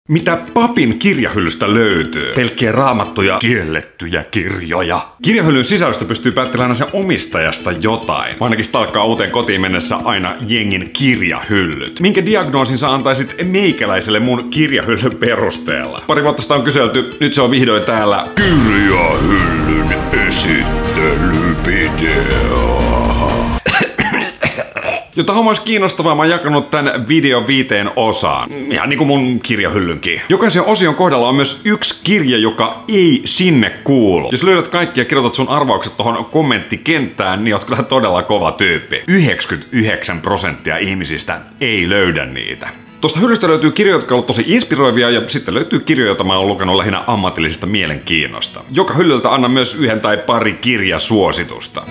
Mitä papin kirjahyllystä löytyy? Pelkkiä raamattuja, kiellettyjä kirjoja. Kirjahyllyn sisällöstä pystyy päättelemään sen omistajasta jotain. Ainakin stalkkaa uuteen kotiin mennessä aina jengin kirjahyllyt. Minkä diagnoosin sä antaisit meikäläiselle mun kirjahyllyn perusteella? Pari vuotta sitä on kyselty, nyt se on vihdoin täällä. Kirjahyllyn esittelyvideo. Jotta homma olisi kiinnostavaa, mä oon jakanut tän videon 5 osaan. Ihan niinku mun kirjahyllynkin. Jokaisen osion kohdalla on myös yksi kirja, joka ei sinne kuulu. Jos löydät kaikki ja kirjoitat sun arvaukset tohon kommenttikenttään, niin oot kyllä todella kova tyyppi. 99% ihmisistä ei löydä niitä. Tuosta hyllystä löytyy kirjoja, jotka ovat tosi inspiroivia, ja sitten löytyy kirjoja, joita mä oon lukenut lähinnä ammatillisesta mielenkiinnosta. Joka hyllyltä annan myös yhden tai pari kirjasuositusta.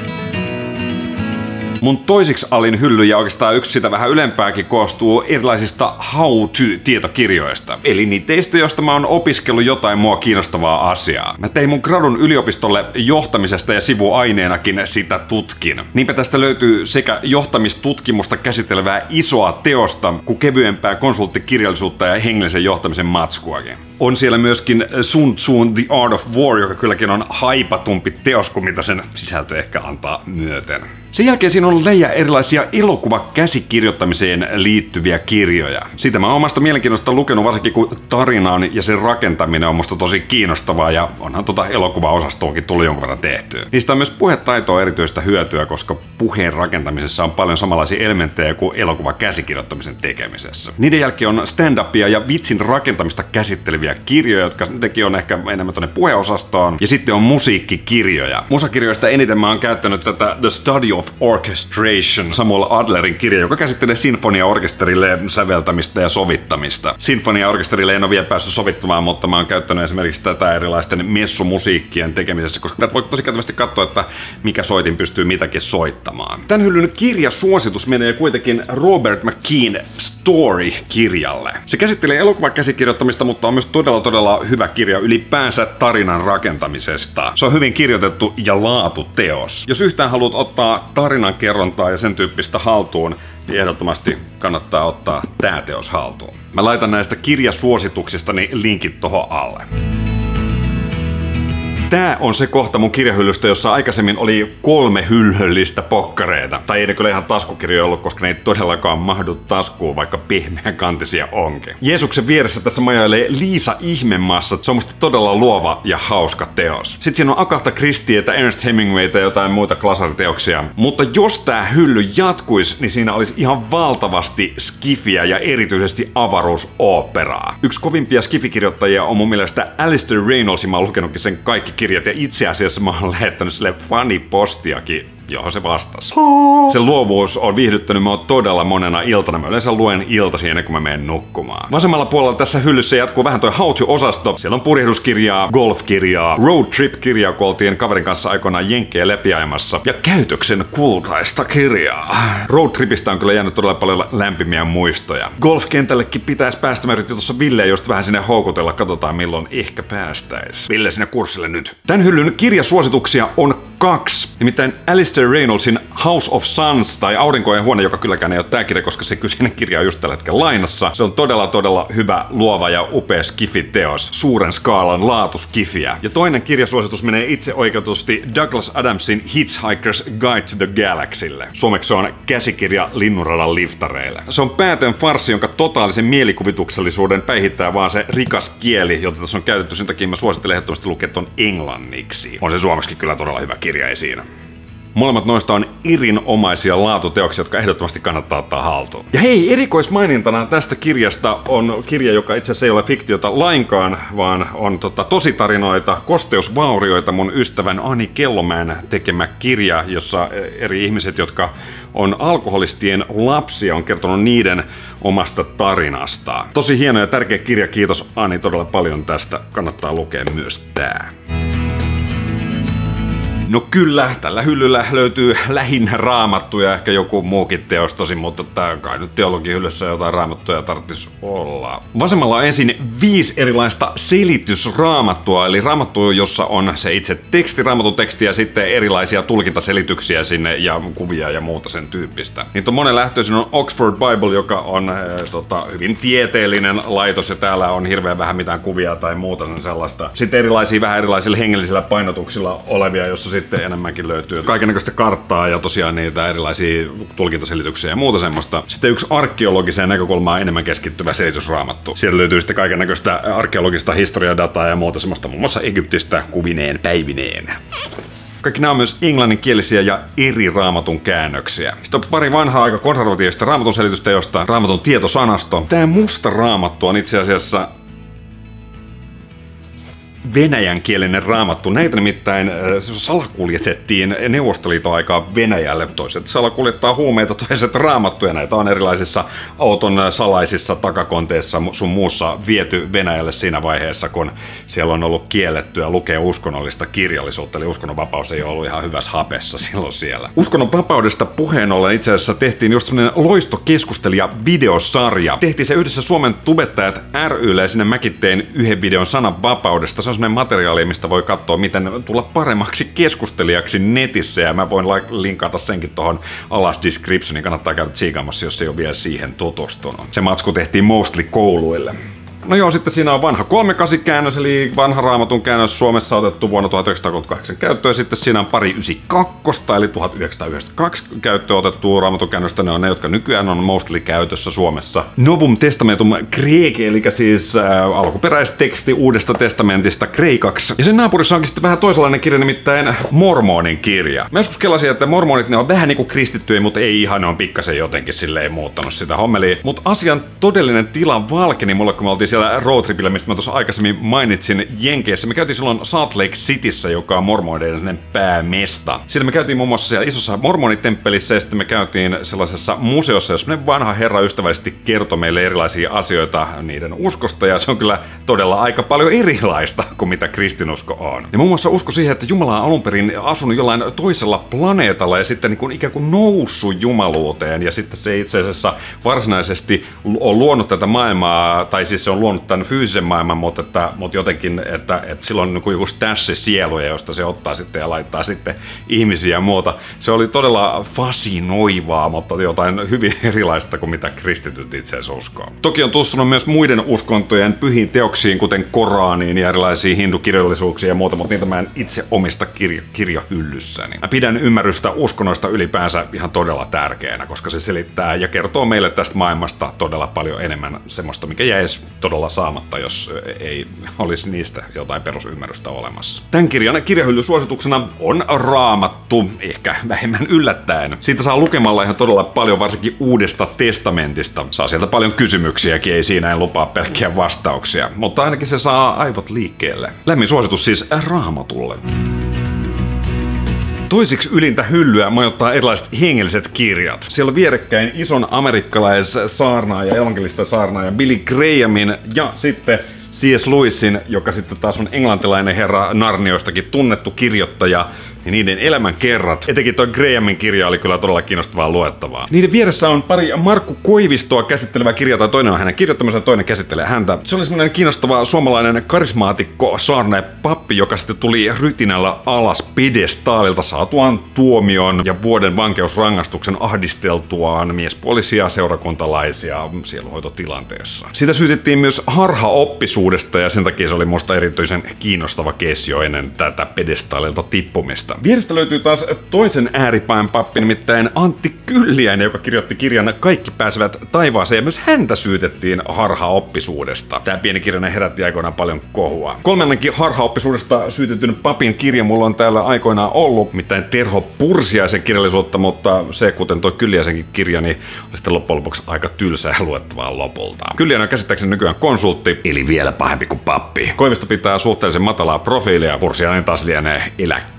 Mun toisiksi alin hylly ja oikeastaan yksi sitä vähän ylempääkin koostuu erilaisista how-to-tietokirjoista. Eli niitä teistä, joista mä oon opiskellut jotain mua kiinnostavaa asiaa. Mä tein mun gradun yliopistolle johtamisesta ja sivuaineenakin sitä tutkin. Niinpä tästä löytyy sekä johtamistutkimusta käsittelevää isoa teosta, kuin kevyempää konsulttikirjallisuutta ja hengellisen johtamisen matskuakin. On siellä myöskin Sun Tsun The Art of War, joka kylläkin on haipatumpi teos kuin mitä sen sisältö ehkä antaa myöten. Sen jälkeen siinä on läjä erilaisia elokuvakäsikirjoittamiseen liittyviä kirjoja. Siitä mä oon omasta mielenkiinnosta lukenut, varsinkin kun tarinaan ja sen rakentaminen on musta tosi kiinnostavaa, ja onhan elokuvaosastoakin tullut jonkun verran tehtyä. Niistä on myös puhetaitoa erityistä hyötyä, koska puheen rakentamisessa on paljon samanlaisia elementtejä kuin elokuvakäsikirjoittamisen tekemisessä. Niiden jälkeen on stand-upia ja vitsin rakentamista käsitteleviä kirjoja, jotka nekin on ehkä enemmän tonne puheosastoon. Ja sitten on musiikkikirjoja. Musakirjoista eniten mä oon käyttänyt tätä The Study of Orchestration, Samuel Adlerin kirja, joka käsittelee sinfoniaorkesterille säveltämistä ja sovittamista. Sinfoniaorkesterille en ole vielä päässyt sovittamaan, mutta mä oon käyttänyt esimerkiksi tätä erilaisten messumusiikkien tekemisessä, koska voi tosi käytävästi katsoa, että mikä soitin pystyy mitäkin soittamaan. Tän hyllyn kirjasuositus menee kuitenkin Robert McKean Story-kirjalle. Se käsittelee elokuvakäsikirjoittamista, mutta on myös todella hyvä kirja ylipäänsä tarinan rakentamisesta. Se on hyvin kirjoitettu ja laatuteos. Jos yhtään haluat ottaa tarinan kerrontaa ja sen tyyppistä haltuun, niin ehdottomasti kannattaa ottaa tää teos haltuun. Mä laitan näistä kirjasuosituksistani linkit tohon alle. Tää on se kohta mun kirjahyllystä, jossa aikaisemmin oli 3 hylhöllistä pokkareita. Tai ei ne kyllä ihan taskukirjoja ollut, koska ne ei todellakaan mahdu taskuun, vaikka pehmeän kantisia onkin. Jeesuksen vieressä tässä majailee Liisa Ihmemaassa. Se on musta todella luova ja hauska teos. Sitten siinä on Agatha Christietä, Ernest Hemingwayta ja jotain muita klasariteoksia. Mutta jos tää hylly jatkuisi, niin siinä olisi ihan valtavasti skifiä ja erityisesti avaruusoopperaa. Yksi kovimpia skifikirjoittajia on mun mielestä Alistair Reynolds, mä oon lukenutkin sen kaikki kirjat, ja itse asiassa mä oon lähettänyt sille fanipostiakin, johon se vastasi. Sen luovuus on viihdyttänyt mua todella monena iltana. Mä yleensä luen iltasi ennen kuin mä menen nukkumaan. Vasemmalla puolella tässä hyllyssä jatkuu vähän toi how-to-osasto. Siellä on purjehduskirjaa, golfkirjaa, road trip-kirjaa, kun oltiin kaverin kanssa aikoinaan jenkkejä läpiajamassa, ja käytöksen kultaista kirjaa. Road tripistä on kyllä jäänyt todella paljon lämpimiä muistoja. Golfkentällekin pitäisi päästä. Mä yritin tuossa Villeä just vähän sinne houkutella. Katsotaan milloin ehkä päästäis. Ville sinne kurssille nyt. Tän hyllyn kirjasuosituksia on 2. Nimittäin Alistair Reynoldsin House of Suns, tai Aurinkojen huone, joka kylläkään ei ole tää kirja, koska se kyseinen kirja on just tällä hetkellä lainassa. Se on todella hyvä, luova ja upea skifi-teos. Suuren skaalan laatuskifiä. Ja toinen kirjasuositus menee itse oikeutusti Douglas Adamsin Hitchhiker's Guide to the Galaxylle. Suomeksi se on käsikirja linnunradan liftareille. Se on päätön farssi, jonka totaalisen mielikuvituksellisuuden päihittää vaan se rikas kieli, jota tässä on käytetty. Sen takia mä suosittelen ehdottomasti lukea ton englanniksi. On se suomeksi kyllä todella hyvä kirja, ei siinä. Molemmat noista on erinomaisia laatuteoksia, jotka ehdottomasti kannattaa ottaa haltuun. Ja hei, erikoismainintana tästä kirjasta on kirja, joka itse asiassa ei ole fiktiota lainkaan, vaan on tositarinoita, kosteusvaurioita, mun ystävän Ani Kellomäen tekemä kirja, jossa eri ihmiset, jotka on alkoholistien lapsia, on kertonut niiden omasta tarinasta. Tosi hieno ja tärkeä kirja, kiitos Ani todella paljon tästä. Kannattaa lukea myös tää. No kyllä, tällä hyllyllä löytyy lähinnä raamattuja, ehkä joku muukin teos tosi, mutta tää kai nyt teologihyllyssä jotain raamattuja tarvitsisi olla. Vasemmalla on ensin 5 erilaista selitysraamattua, eli raamattu, jossa on se itse teksti, raamatun teksti ja sitten erilaisia tulkintaselityksiä sinne ja kuvia ja muuta sen tyyppistä. Niitä on monen lähtöisin on Oxford Bible, joka on hyvin tieteellinen laitos ja täällä on hirveän vähän mitään kuvia tai muuta sellaista. Sitten erilaisia vähän erilaisilla hengellisillä painotuksilla olevia, jossa sitten enemmänkin löytyy kaikennäköistä karttaa ja tosiaan niitä erilaisia tulkintaselityksiä ja muuta semmoista. Sitten yksi arkeologiseen näkökulmaan enemmän keskittyvä selitysraamattu. Sieltä löytyy sitten kaikennäköistä arkeologista historiadataa ja muuta semmoista, muun muassa Egyptistä kuvineen päivineen. Kaikki nämä on myös englanninkielisiä ja eri raamatun käännöksiä. Sitten on pari vanhaa aika konservatiivista raamatun selitystä, josta raamatun tietosanasto. Tämä musta raamattu on itse asiassa venäjänkielinen raamattu. Näitä nimittäin salakuljetettiin Neuvostoliiton aikaa Venäjälle. Toiset salakuljettaa huumeita, toiset raamattuja. Näitä on erilaisissa auton salaisissa takakonteissa sun muussa viety Venäjälle siinä vaiheessa, kun siellä on ollut kiellettyä lukea uskonnollista kirjallisuutta. Eli uskonnonvapaus ei ollut ihan hyvässä hapessa silloin siellä. Uskonnonvapaudesta puheen ollen itse asiassa tehtiin just semmoinen loistokeskustelija-videosarja. Tehtiin se yhdessä Suomen Tubettajat ry:lle ja sinne mäkin tein yhden videon sananvapaudesta. Se on semmoinen materiaali, mistä voi katsoa, miten tulla paremmaksi keskustelijaksi netissä, ja mä voin linkata senkin tuohon alas descriptioniin, kannattaa käydä tsiikaamassa, jos ei ole vielä siihen tutustunut. Se matsku tehtiin mostly kouluille. No joo, sitten siinä on vanha 38-käännös, eli vanha raamatun käännös Suomessa otettu vuonna 1938 käyttöön, ja sitten siinä on pari 92, eli 1992 käyttöön otettu raamatun käännöstä, ne on ne, jotka nykyään on mostly käytössä Suomessa. Novum Testamentum Graece, eli siis alkuperäisteksti Uudesta testamentista kreikaksi. Ja sen naapurissa onkin sitten vähän toisenlainen kirja, nimittäin Mormonin kirja. Mä joskus kelasin, että mormonit ne on vähän niinku kristittyjä, mutta ei ihan, ne on pikkasen jotenkin silleen muuttanut sitä hommeliä. Mutta asian todellinen tila valkeni mulle, kun me oltiin siellä roadtripillä, mistä mä tuossa aikaisemmin mainitsin Jenkeissä. Me käytiin silloin Salt Lake Cityssä, joka on mormoneiden päämesta. Siellä me käytiin muun muassa siellä isossa mormonitemppelissä ja sitten me käytiin sellaisessa museossa, jossa vanha herra ystävällisesti kertoi meille erilaisia asioita niiden uskosta, ja se on kyllä todella aika paljon erilaista kuin mitä kristinusko on. Ja muun muassa usko siihen, että Jumala on alun perin asunut jollain toisella planeetalla ja sitten niin kuin ikään kuin noussut jumaluuteen, ja sitten se itse asiassa varsinaisesti on luonut tätä maailmaa, tai siis se on luonut tämän fyysisen maailman, mutta jotenkin, että sillä on niin joku stassi sieluja, josta se ottaa sitten ja laittaa sitten ihmisiä ja muuta. Se oli todella fasinoivaa, mutta jotain hyvin erilaista kuin mitä kristityt itse asiassa uskoo. Toki on tutustunut myös muiden uskontojen pyhiin teoksiin, kuten Koraaniin ja erilaisiin hindukirjallisuuksiin ja muuta, mutta niitä mä en itse omista kirjahyllyssäni. Mä pidän ymmärrystä uskonnoista ylipäänsä ihan todella tärkeänä, koska se selittää ja kertoo meille tästä maailmasta todella paljon enemmän semmoista, mikä jäisi todella saamatta, jos ei olisi niistä jotain perusymmärrystä olemassa. Tämän kirjan kirjahyllysuosituksena on Raamattu, ehkä vähemmän yllättäen. Siitä saa lukemalla ihan todella paljon, varsinkin Uudesta testamentista. Saa sieltä paljon kysymyksiäkin, ei siinä en lupaa pelkkiä vastauksia, mutta ainakin se saa aivot liikkeelle. Lämmin suositus siis Raamatulle. Toisiksi ylintä hyllyä majoittaa erilaiset hengelliset kirjat. Siellä on vierekkäin ison amerikkalaissaarnaaja, evankelista-saarnaaja Billy Grahamin ja sitten C.S. Lewisin, joka sitten taas on englantilainen herra Narnioistakin tunnettu kirjoittaja, ja niiden elämän kerrat. Etenkin tuo Grahamin kirja oli kyllä todella kiinnostavaa luettavaa. Niiden vieressä on pari Markku Koivistoa käsittelevää kirjaa, tai toinen on hänen kirjoittamansa ja toinen käsittelee häntä. Se oli semmoinen kiinnostava suomalainen karismaatikko saarnaaja pappi, joka sitten tuli rytinällä alas pidestaalilta saatuaan tuomion ja vuoden vankeusrangaistuksen ahdisteltuaan miespuolisia seurakuntalaisia sieluhoitotilanteessa. Sitä syytettiin myös harhaoppisuudesta, ja sen takia se oli musta erityisen kiinnostava keissi jo ennen tätä pidestaalilta tippumista. Vierestä löytyy taas toisen ääripään pappi, nimittäin Antti Kylliäinen, joka kirjoitti kirjan Kaikki pääsevät taivaaseen, ja myös häntä syytettiin harhaoppisuudesta. Tämä pieni kirjainen herätti aikoinaan paljon kohua. Kolmannenkin harhaoppisuudesta syytetyn papin kirja mulla on täällä aikoinaan ollut, mitään Terho Pursiaisen kirjallisuutta, mutta se, kuten toi Kylliäisenkin kirja, niin oli sitten loppujen lopuksi aika tylsää luettavaa lopulta. Kylliäinen on käsittääkseni nykyään konsultti, eli vielä pahempi kuin pappi. Koivisto pitää suhteellisen matalaa profiilia, Pursiainen taas lienee eläkkeellä nykyään.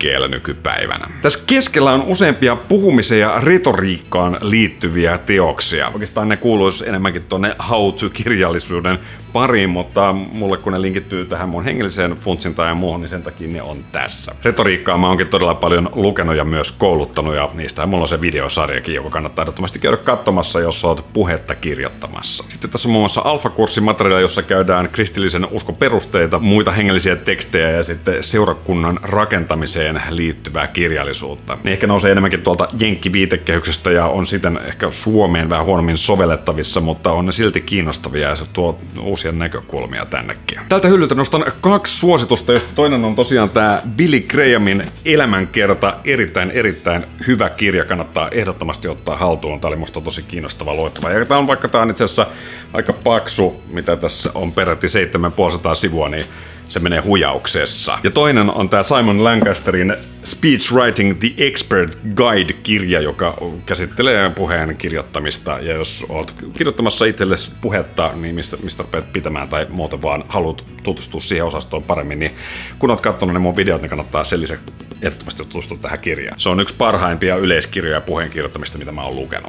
nykypäivänä. Tässä keskellä on useampia puhumiseen ja retoriikkaan liittyviä teoksia. Oikeastaan ne kuuluisi enemmänkin tuonne how-to-kirjallisuuden pariin, mutta mulle kun ne linkittyy tähän mun hengelliseen funtsintaan ja muuhun, niin sen takia ne on tässä. Retoriikkaa mä oonkin todella paljon lukenut ja myös kouluttanut, ja niistä mulla on se videosarjakin, joka kannattaa ehdottomasti käydä katsomassa, jos oot puhetta kirjoittamassa. Sitten tässä on muun muassa alfakurssimateriaalia, jossa käydään kristillisen uskon perusteita, muita hengellisiä tekstejä ja sitten seurakunnan rakentamiseen liittyvää kirjallisuutta. Ne ehkä nousee enemmänkin tuolta jenkkiviitekehyksestä ja on siten ehkä Suomeen vähän huonommin sovellettavissa, mutta on ne silti kiinnostavia ja se tuo uusia näkökulmia tännekin. Tältä hyllyltä nostan 2 suositusta, josta toinen on tosiaan tää Billy Grahamin elämänkerta. Erittäin hyvä kirja, kannattaa ehdottomasti ottaa haltuun. Tää oli musta tosi kiinnostava luettava. Ja tää on itse asiassa aika paksu, mitä tässä on peräti 750 sivua, niin se menee hujauksessa. Ja toinen on tää Simon Lancasterin Speech Writing the Expert Guide-kirja, joka käsittelee puheen kirjoittamista. Ja jos oot kirjoittamassa itsellesi puhetta, niin mistä rupeat pitämään tai muuten vaan haluat tutustua siihen osastoon paremmin, niin kun oot katsonut ne mun videot, niin kannattaa sen lisäksi ehdottomasti tutustua tähän kirjaan. Se on yksi parhaimpia yleiskirjoja puheen kirjoittamista, mitä mä oon lukenut.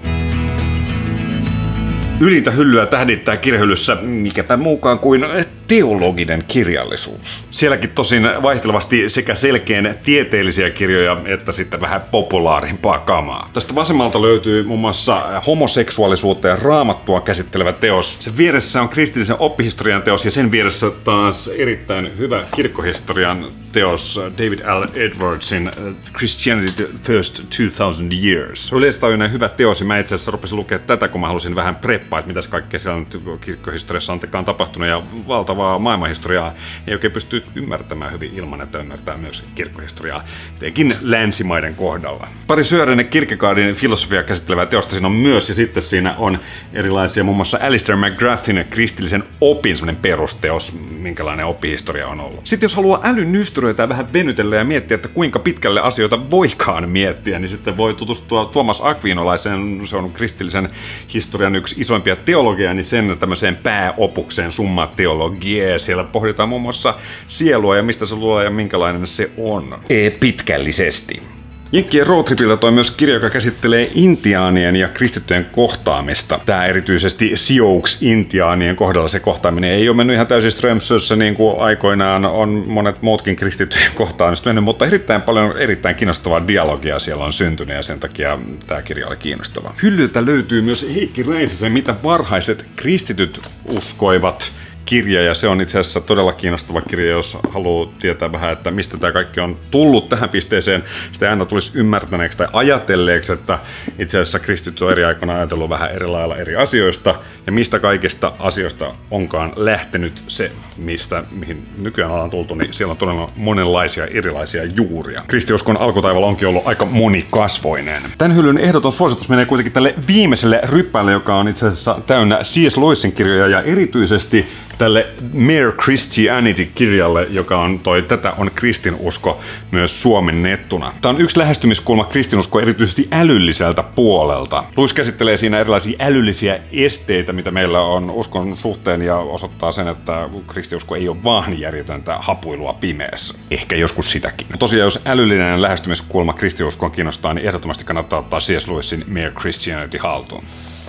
Ylintä hyllyä tähdittää kirjahyllyssä mikäpä muukaan kuin teologinen kirjallisuus. Sielläkin tosin vaihtelevasti sekä selkeän tieteellisiä kirjoja että sitten vähän populaarimpaa kamaa. Tästä vasemmalta löytyy muun muassa homoseksuaalisuutta ja raamattua käsittelevä teos. Sen vieressä on kristillisen oppihistorian teos ja sen vieressä taas erittäin hyvä kirkkohistorian teos David L. Edwardsin Christianity the First 2000 Years. Se oli yleistajuinen hyvä teos ja mä itse asiassa rupesin lukea tätä, kun mä halusin vähän preppaa, että mitäs kaikkea siellä nyt kirkkohistoriassa on tapahtunut ja valtavaa maailmanhistoriaa ei oikein pysty ymmärtämään hyvin ilman, että ymmärtää myös kirkkohistoriaa, etenkin länsimaiden kohdalla. Pari Sörenin Kierkegaardin filosofia käsittelevää teosta siinä on myös, ja sitten siinä on erilaisia, muun muassa Alistair McGrathin kristillisen opin semmoinen perusteos, minkälainen oppihistoria on ollut. Sitten jos haluaa älynystyröitä vähän venytellä ja miettiä, että kuinka pitkälle asioita voikaan miettiä, niin sitten voi tutustua Tuomas Aquinolaisen, se on kristillisen historian yksi isoimpia teologia, niin sen tämmöiseen pääopukseen Summa Theologiae. Siellä pohditaan muun muassa sielua ja mistä se luo ja minkälainen se on. Pitkällisesti. Jenkkien roadtripiltä toi myös kirja, joka käsittelee intiaanien ja kristittyjen kohtaamista. Tää erityisesti Sioux-intiaanien kohdalla se kohtaaminen ei ole mennyt ihan täysin Strömsössä niin kuin aikoinaan on monet muutkin kristittyjen kohtaamista mennyt, mutta erittäin paljon erittäin kiinnostavaa dialogia siellä on syntynyt ja sen takia tää kirja oli kiinnostava. Hyllyltä löytyy myös Heikki Räisäsen Mitä varhaiset kristityt uskoivat kirja, ja se on itse asiassa todella kiinnostava kirja, jos haluaa tietää vähän, että mistä tämä kaikki on tullut tähän pisteeseen. Sitä ei aina tulisi ymmärtäneeksi tai ajatelleeksi, että itse asiassa kristityt on eri aikoina ajatellut vähän eri lailla eri asioista, ja mistä kaikista asioista onkaan lähtenyt se, mihin nykyään ollaan tultu, niin siellä on todella monenlaisia erilaisia juuria. Kristiuskon alkutaivaalla onkin ollut aika monikasvoinen. Tämän hyllyn ehdoton suositus menee kuitenkin tälle viimeiselle ryppäälle, joka on itse asiassa täynnä C.S. Lewisin kirjoja, ja erityisesti tälle Mere Christianity-kirjalle, joka on Tätä on kristinusko myös suomennettuna. Tämä on yksi lähestymiskulma kristinuskoa erityisesti älylliseltä puolelta. Lewis käsittelee siinä erilaisia älyllisiä esteitä, mitä meillä on uskon suhteen, ja osoittaa sen, että kristinusko ei ole vaan järjetöntä hapuilua pimeässä. Ehkä joskus sitäkin. Tosiaan, jos älyllinen lähestymiskulma kristinuskoon kiinnostaa, niin ehdottomasti kannattaa ottaa C.S. Lewisin Mere Christianity haltuun.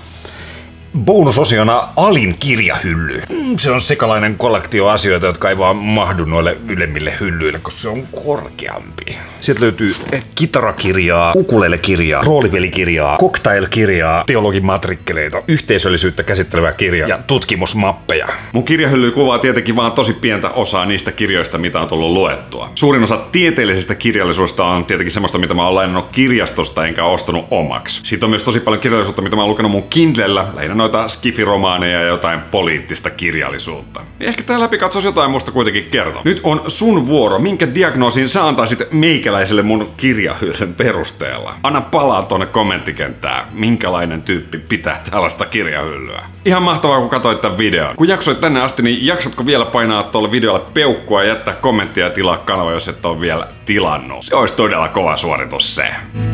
Bonusosiona Alin kirjahylly. Se on sekalainen kollektio asioita, jotka ei vaan mahdu noille ylemmille hyllyille, koska se on korkeampi. Sieltä löytyy kitarakirjaa, ukulele-kirjaa, roolipelikirjaa, cocktail-kirjaa, teologimatrikkeleita, yhteisöllisyyttä käsittelevää kirjaa ja tutkimusmappeja. Mun kirjahylly kuvaa tietenkin vaan tosi pientä osaa niistä kirjoista, mitä on tullut luettua. Suurin osa tieteellisestä kirjallisuudesta on tietenkin semmoista, mitä mä oon lainannut kirjastosta enkä ostanut omaksi. Siitä on myös tosi paljon kirjallisuutta, mitä mä oon lukenut mun Kindlellä, lähinnä noita skifiromaaneja ja jotain poliittista kirjallisuutta. Ehkä tää läpikatsaus jotain musta kuitenkin kertoo. Nyt on sun vuoro. Minkä diagnoosin sä antaisit meikäläiselle mun kirjahyllyn perusteella? Anna palaa tonne kommenttikenttään, minkälainen tyyppi pitää tällaista kirjahyllyä. Ihan mahtavaa, kun katsoit tän videon. Kun jaksoit tänne asti, niin jaksatko vielä painaa tuolle videolle peukkua ja jättää kommenttia ja tilaa kanava, jos et ole vielä tilannut? Se olisi todella kova suoritus se.